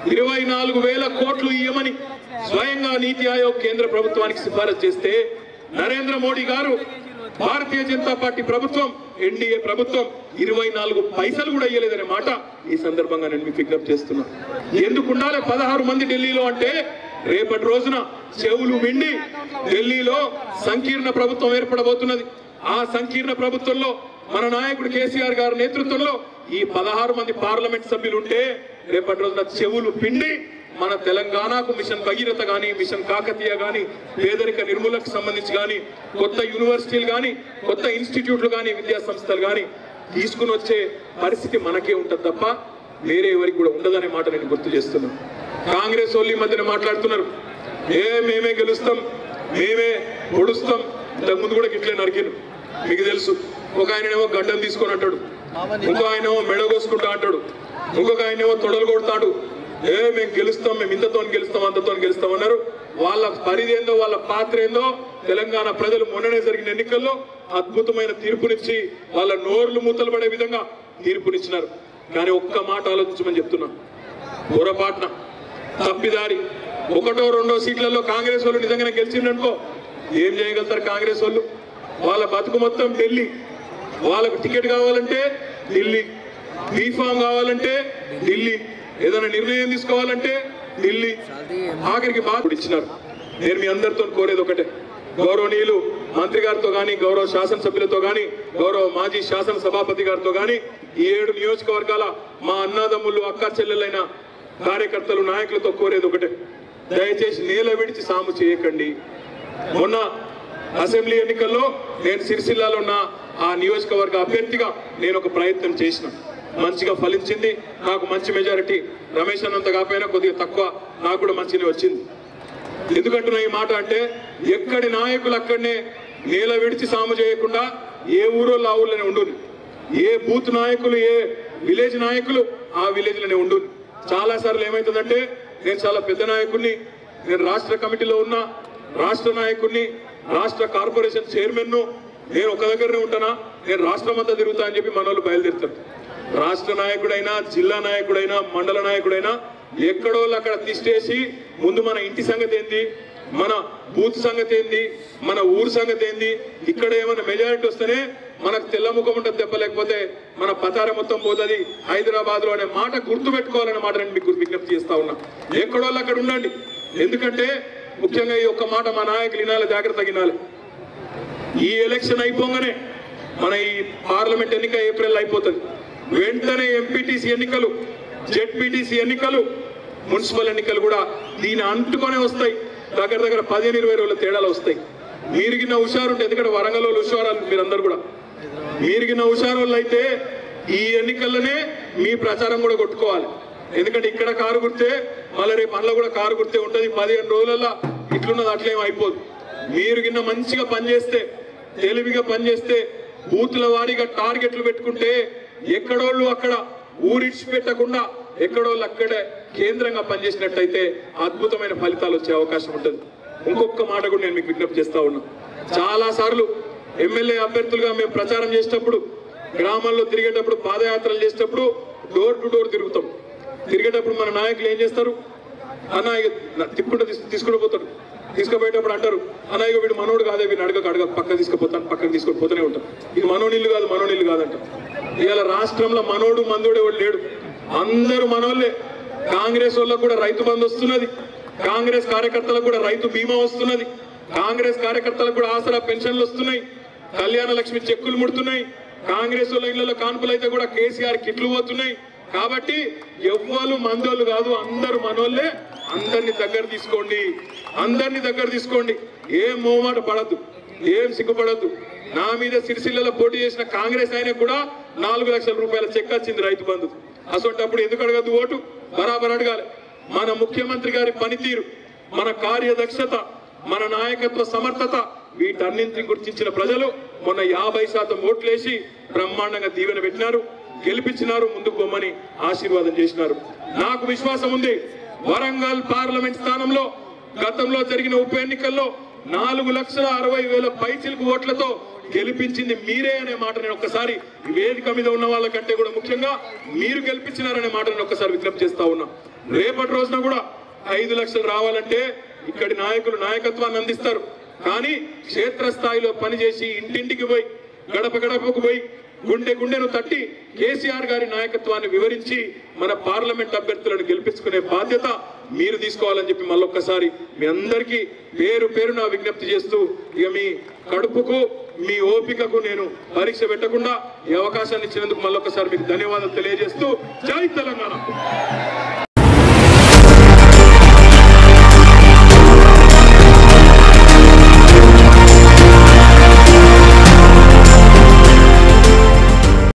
24,000 కోట్లు ఇవ్వమని స్వయంగా నీతి ఆయోగ్ కేంద్ర ప్రభుత్వానికి సిఫారసు చేస్తే నరేంద్ర మోడీ గారు, భారతీయ జనతా పార్టీ ప్రభుత్వం, ఎన్డీఏ ప్రభుత్వం 24 పైసలు కూడా ఇయ్యలేదనే మాట ఈ సందర్భంగా నేను మీకు విజ్ఞప్తి చేస్తున్నా. ఎందుకు ఉండాలి 16 మంది ఢిల్లీలో అంటే, రేపటి రోజున చెవులు విండి ఢిల్లీలో సంకీర్ణ ప్రభుత్వం ఏర్పడబోతున్నది. ఆ సంకీర్ణ ప్రభుత్వంలో మన నాయకుడు కేసీఆర్ గారి నేతృత్వంలో ఈ 16 మంది పార్లమెంట్ సభ్యులు ఉంటే రేపటి రోజున చెవులు పిండి మన తెలంగాణకు మిషన్ భగీరథ గాని, మిషన్ కాకతీయ గాని, పేదరిక నిర్మూలనకు సంబంధించి గాని, కొత్త యూనివర్సిటీలు గాని, కొత్త ఇన్స్టిట్యూట్లు గాని, విద్యా సంస్థలు గాని తీసుకుని వచ్చే పరిస్థితి మనకే ఉంటుంది తప్ప వేరే ఎవరికి కూడా ఉండదనే మాట నేను గుర్తు చేస్తున్నాను. కాంగ్రెస్ వాళ్ళు ఈ మధ్యన మాట్లాడుతున్నారు, మేమే గెలుస్తాం, మేమే పొడుస్తాం. ఇంతకుముందు కూడా ఇట్లే నరికిను, మీకు తెలుసు. ఒక ఆయనేమో గడ్డం తీసుకొని అంటాడు, ఇంకో ఆయనేమో మెడగోసుకుంటా అంటాడు, ఇంకొక ఆయనేమో తొడలు కొడతాడు. మేము గెలుస్తాం, మేము ఇంతతో గెలుస్తాం, అంతతో గెలుస్తాం అన్నారు. వాళ్ళ పరిధేందో, వాళ్ళ పాత్ర ఏందో తెలంగాణ ప్రజలు మొన్ననే జరిగిన ఎన్నికల్లో అద్భుతమైన తీర్పునిచ్చి వాళ్ళ నోర్లు మూతలు పడే విధంగా తీర్పునిచ్చినారు. కానీ ఒక్క మాట ఆలోచించమని చెప్తున్నా, పొరపాటున తప్పిదారి 1-2 సీట్లలో కాంగ్రెస్ వాళ్ళు నిజంగానే గెలిచిందనుకో ఏం చేయగలుగుతారు కాంగ్రెస్ వాళ్ళు? వాళ్ళ బతుకు మొత్తం ఢిల్లీ, వాళ్ళకు టికెట్ కావాలంటే ఢిల్లీ, బీఫామ్ కావాలంటే ఢిల్లీ, ఏదైనా నిర్ణయం తీసుకోవాలంటే ఢిల్లీ, ఆఖరికి బాగా ఇచ్చినారు. నేను మీ అందరితో కోరేది ఒకటే, గౌరవనీయులు మంత్రి గారితో కానీ, గౌరవ శాసనసభ్యులతో కానీ, గౌరవ మాజీ శాసన సభాపతి గారితో కానీ ఈ 7 నియోజకవర్గాల మా అన్నదమ్ములు అక్క చెల్లెలైన కార్యకర్తలు నాయకులతో కోరేది ఒకటే, దయచేసి నేల విడిచి సాము చేయకండి. మొన్న అసెంబ్లీ ఎన్నికల్లో నేను సిరిసిల్లాలో ఉన్న ఆ నియోజకవర్గ అభ్యర్థిగా నేను ఒక ప్రయత్నం చేసిన, మంచిగా ఫలించింది. నాకు మంచి మెజారిటీ, రమేష్ అన్నంత కాకపోయినా కొద్దిగా తక్కువ, నాకు కూడా మంచిగా వచ్చింది. ఎందుకంటున్నా ఈ మాట అంటే, ఎక్కడి నాయకులు అక్కడనే నేల విడిచి సాము చేయకుండా ఏ ఊరోళ్ళు ఆ ఊళ్ళోనే ఉండు, ఏ బూత్ నాయకులు ఏ విలేజ్ నాయకులు ఆ విలేజ్లోనే ఉండు. చాలా సార్లు ఏమవుతుందంటే, నేను చాలా పెద్ద నాయకుడిని, నేను రాష్ట్ర కమిటీలో ఉన్న రాష్ట్ర నాయకుడిని, రాష్ట్ర కార్పొరేషన్ చైర్మన్ను, నేను ఒక దగ్గరనే ఉంటానా, నేను రాష్ట్రం అంతా తిరుగుతా అని చెప్పి మన వాళ్ళు బయలుదేరుతారు. రాష్ట్ర నాయకుడైనా, జిల్లా నాయకుడైనా, మండల నాయకుడైనా ఎక్కడో అక్కడ తిష్టేసి ముందు మన ఇంటి సంగతి ఏంది, మన బూత్ సంగతి ఏంది, మన ఊరు సంగతి ఏంది, ఇక్కడ ఏమైనా మెజారిటీ వస్తేనే మనకు తెల్లముఖం ఉంటుంది తప్ప, లేకపోతే మన పతార మొత్తం పోతుంది హైదరాబాద్ లో అనే మాట గుర్తుపెట్టుకోవాలనే మాట నేను మీకు విజ్ఞప్తి చేస్తా ఉన్నా. ఎక్కడో అక్కడ ఉండండి. ఎందుకంటే ముఖ్యంగా ఈ ఒక్క మాట మా నాయకులు వినాలి, జాగ్రత్తగా వినాలి. ఈ ఎలక్షన్ అయిపోగానే మన ఈ పార్లమెంట్ ఎన్నిక ఏప్రిల్ అయిపోతుంది, వెంటనే ఎంపీటీసీ ఎన్నికలు, జెడ్పీటీసీ ఎన్నికలు, మున్సిపల్ ఎన్నికలు కూడా దీన్ని అంటుకొనే వస్తాయి. దగ్గర 15-20 రోజుల తేడాలు వస్తాయి. మీరుగిన హుషారుంటే, ఎందుకంటే వరంగల్ వాళ్ళు హుషారాలు, మీరందరూ కూడా మీరుగిన హుషారోళ్ళు అయితే ఈ ఎన్నికల్లోనే మీ ప్రచారం కూడా కొట్టుకోవాలి. ఎందుకంటే ఇక్కడ కారు గుర్తే, మళ్ళీ రేపు అందులో కూడా కారు గుర్తే ఉంటుంది. 15 రోజులలో ఇట్లున్నది అట్లేం అయిపోదు. మీరు కింద మంచిగా పనిచేస్తే, తెలివిగా పనిచేస్తే, బూతుల వారీగా టార్గెట్లు పెట్టుకుంటే, ఎక్కడోళ్ళు అక్కడ ఊరిడ్చి పెట్టకుండా ఎక్కడోళ్ళు అక్కడే కేంద్రంగా పనిచేసినట్టయితే అద్భుతమైన ఫలితాలు వచ్చే అవకాశం ఉంటుంది. ఇంకొక మాట కూడా నేను మీకు విజ్ఞప్తి చేస్తా ఉన్నా. చాలా సార్లు ఎమ్మెల్యే అభ్యర్థులుగా మేము ప్రచారం చేసేటప్పుడు, గ్రామాల్లో తిరిగేటప్పుడు, పాదయాత్రలు చేసేటప్పుడు డోర్ టు డోర్ తిరుగుతాం. తిరిగేటప్పుడు మన నాయకులు ఏం చేస్తారు, అన్న తిప్పుకుంటూ తీసుకుని పోతాడు. తీసుకుపోయేటప్పుడు అంటారు, అన్న ఇక వీడు మనోడు కాదే, వీడిని అడగ పక్కన తీసుకుపోతాను, పక్కన తీసుకొని పోతూనే ఉంటాం. ఇది మనోనిల్లు కాదంట. ఇవాళ రాష్ట్రంలో మనోడు మందోడు ఎవడు లేడు, అందరూ మనోళ్ళే. కాంగ్రెస్ వాళ్ళకు కూడా రైతు బంధు వస్తున్నది, కాంగ్రెస్ కార్యకర్తలకు కూడా రైతు బీమా వస్తున్నది, కాంగ్రెస్ కార్యకర్తలకు కూడా ఆసరా పెన్షన్లు వస్తున్నాయి, కళ్యాణ లక్ష్మి చెక్కులు ముడుతున్నాయి, కాంగ్రెస్ వాళ్ళ ఇళ్లలో కాన్పులు అయితే కూడా కేసీఆర్ కిట్లు పోతున్నాయి. కాబట్టి ఎవ్వరు మందోళ్ళు కాదు, అందరూ మనోళ్ళే. అందరినీ దగ్గర తీసుకోండి. ఏం మోమాట పడద్దు, ఏం సిగ్గుపడద్దు. నా మీద సిరిసిల్లలో పోటీ చేసిన కాంగ్రెస్ ఆయన కూడా 4 లక్షల రూపాయల చెక్ వచ్చింది రైతు బంధు. అసొంటప్పుడు ఎందుకు అడగద్దు ఓటు? బరాబర్ అడగాలి. మన ముఖ్యమంత్రి గారి పనితీరు, మన కార్యదక్షత, మన నాయకత్వ సమర్థత, వీటన్నింటిని గుర్తించిన ప్రజలు మొన్న 50% ఓట్లేసి బ్రహ్మాండంగా దీవెన పెట్టినారు, గెలిపించినారు, ముందుకు పోమని ఆశీర్వాదం చేసినారు. నాకు విశ్వాసం ఉంది, వరంగల్ పార్లమెంట్ స్థానంలో గతంలో జరిగిన ఉప ఎన్నికల్లో 4,60,000 పైచిలకు ఓట్లతో గెలిపించింది మీరే అనే మాట నేను ఒక్కసారి ఈ వేదిక మీద ఉన్న వాళ్ళకంటే కూడా ముఖ్యంగా మీరు గెలిపించినారనే మాట నేను ఒక్కసారి విజ్ఞప్తి చేస్తా ఉన్నా. రేపటి రోజున కూడా 5 లక్షలు రావాలంటే ఇక్కడి నాయకులు నాయకత్వాన్ని అందిస్తారు. కానీ క్షేత్రస్థాయిలో పనిచేసి ఇంటింటికి పోయి, గడప గడపకు పోయి, గుండెను తట్టి కేసీఆర్ గారి నాయకత్వాన్ని వివరించి మన పార్లమెంట్ అభ్యర్థులను గెలిపించుకునే బాధ్యత మీరు తీసుకోవాలని చెప్పి మళ్ళొక్కసారి మీ అందరికీ పేరున విజ్ఞప్తి చేస్తూ, ఇక మీ కడుపుకు మీ ఓపికకు నేను పరీక్ష పెట్టకుండా ఈ అవకాశాన్ని ఇచ్చినందుకు మళ్ళొక్కసారి మీకు ధన్యవాదాలు తెలియజేస్తూ, జై తెలంగాణ.